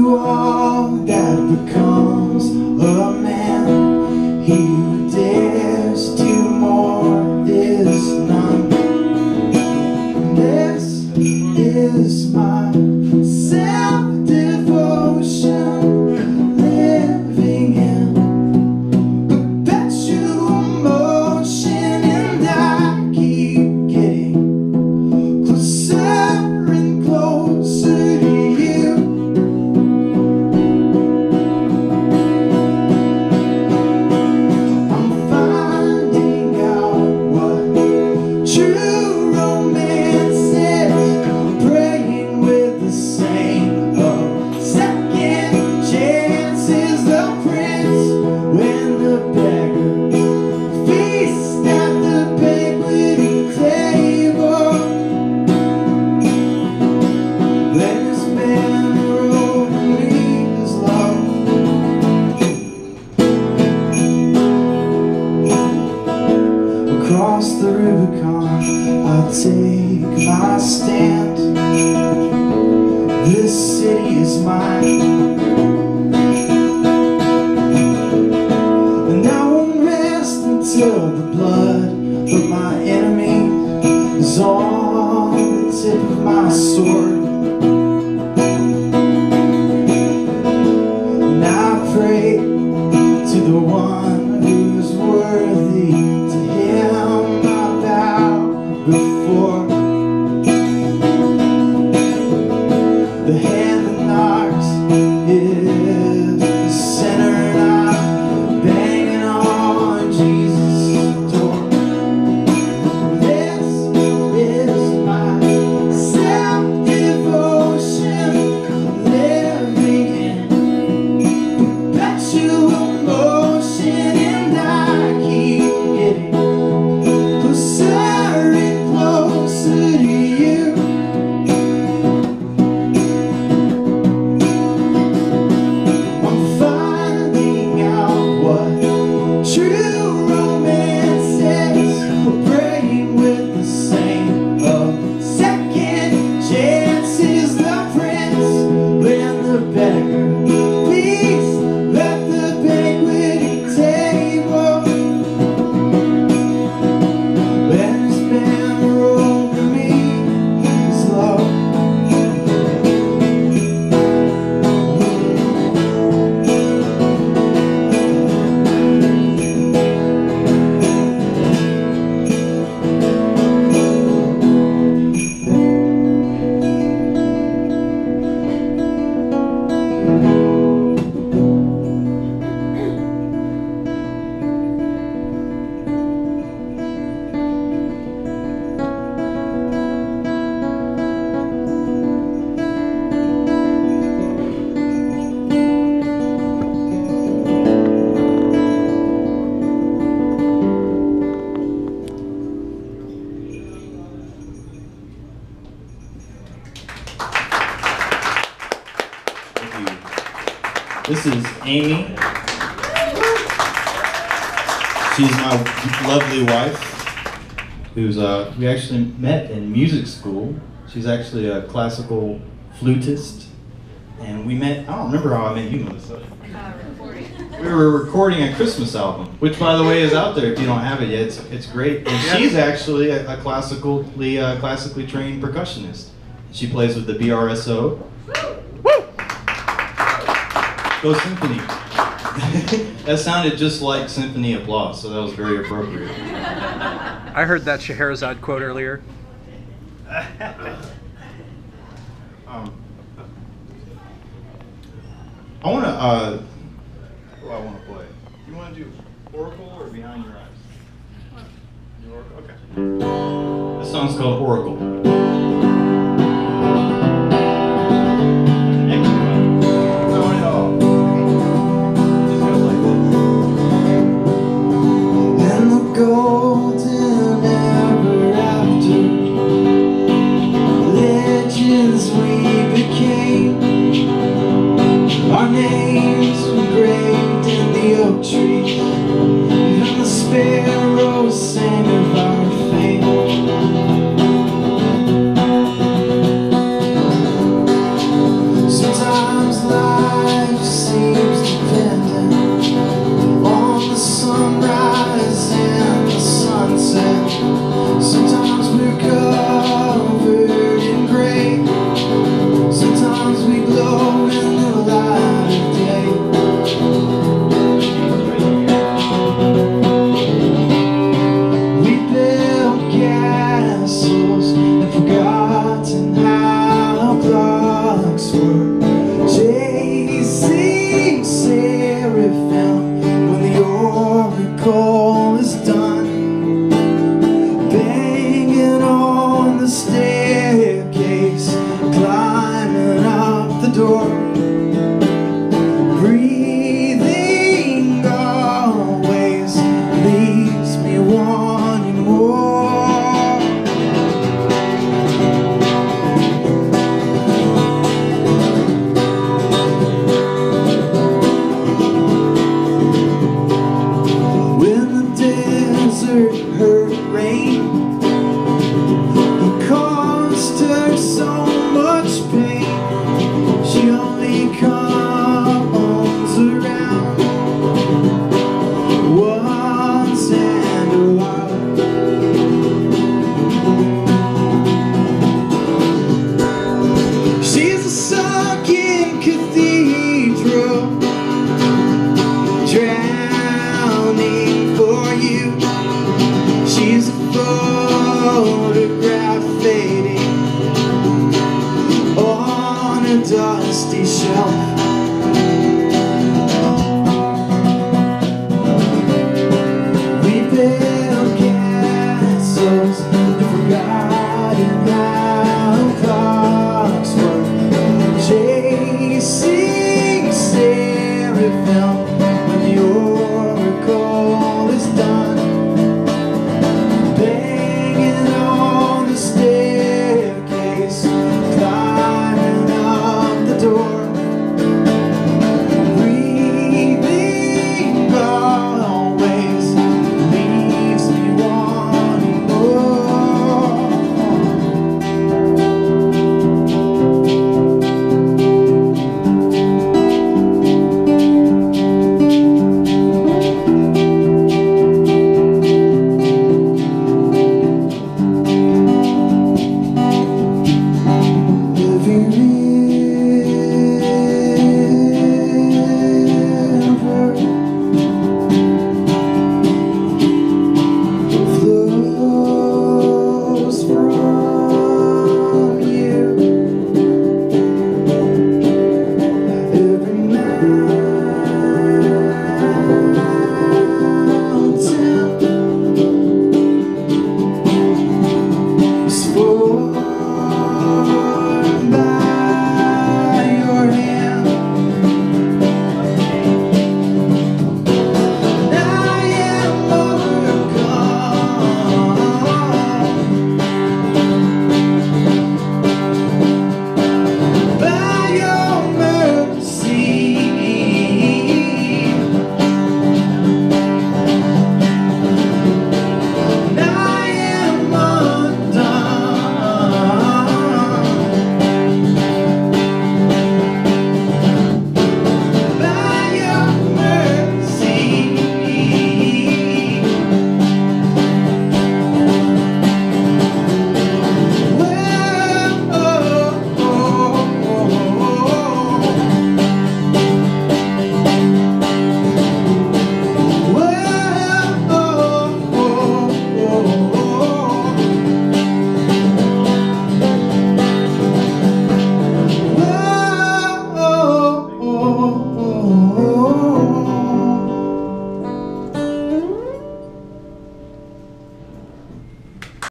all that becomes a man. He who dares to more is none. This is my self-devotion, living in perpetual motion, and I keep getting closer and closer to you. I'm finding out what true romance is, praying with the saint of second chances, the prince when the beggar feast at the banqueting table. Let this banner over me is love. Across the Rubicon I take my stand. This city is mine, and I won't rest until the blood of my enemy is on the tip of my sword. And I pray to the one who is worthy, to him I bow before. The hand that knocks is the sinner, and I'm banging on Jesus' door. This is my self-devotion, living in perpetual motion, and I keep getting closer and closer to you. I'm finding out what true romance is, praying with the saint of second chances, the prince when the beggar feasts at the banqueting table. Let this banner over me is love. Thank you. This is Amy. She's my lovely wife, who's we actually met in music school. She's actually a classical flutist, and we met. I don't remember how I met you, Melissa. We were recording a Christmas album, which, by the way, is out there. If you don't have it yet, it's great. And she's actually a classically trained percussionist. She plays with the BRSO. Go Symphony. That sounded just like symphony applause, so that was very appropriate. I heard that Scheherazade quote earlier. I want to. What do I want to play? You want to do Oracle or Behind Your Eyes? Your Oracle? Okay. This song's called Oracle. And the golden ever after legends we became, our names engraved in the oak trees, even the sparrows sang of our